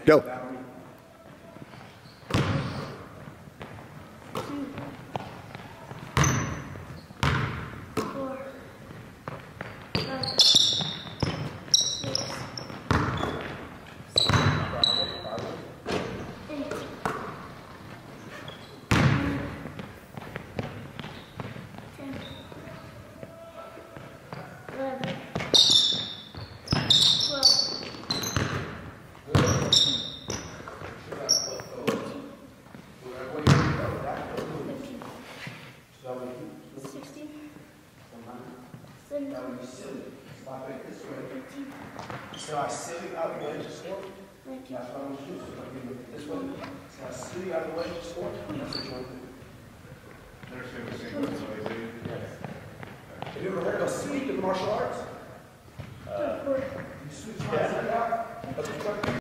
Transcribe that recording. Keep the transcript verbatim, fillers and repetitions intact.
Go. So I silly out the way to score. That's what I'm going to do. So I'm going to this way. So I silly out the way to score. That's what you want to do. Have you ever heard of sweep in martial arts? Uh, you sweep somebody's head out? That's what you're trying to do.